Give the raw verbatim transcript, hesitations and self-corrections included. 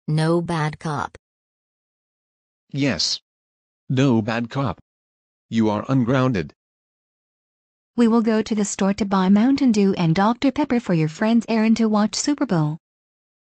No bad cop. Yes. No bad cop. You are ungrounded. We will go to the store to buy Mountain Dew and Doctor Pepper for your friend's errand to watch Super Bowl.